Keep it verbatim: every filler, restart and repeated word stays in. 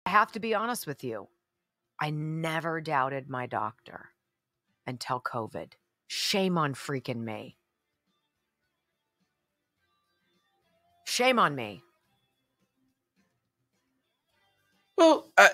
I have to be honest with you. I never doubted my doctor until COVID. Shame on freaking me. Shame on me. Well, I,